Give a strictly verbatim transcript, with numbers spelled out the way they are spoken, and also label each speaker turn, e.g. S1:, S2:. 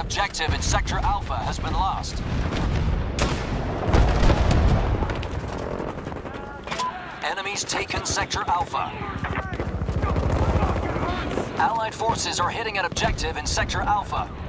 S1: objective in Sector Alpha has been lost. Enemies taken Sector Alpha. Allied forces are hitting an objective in Sector Alpha.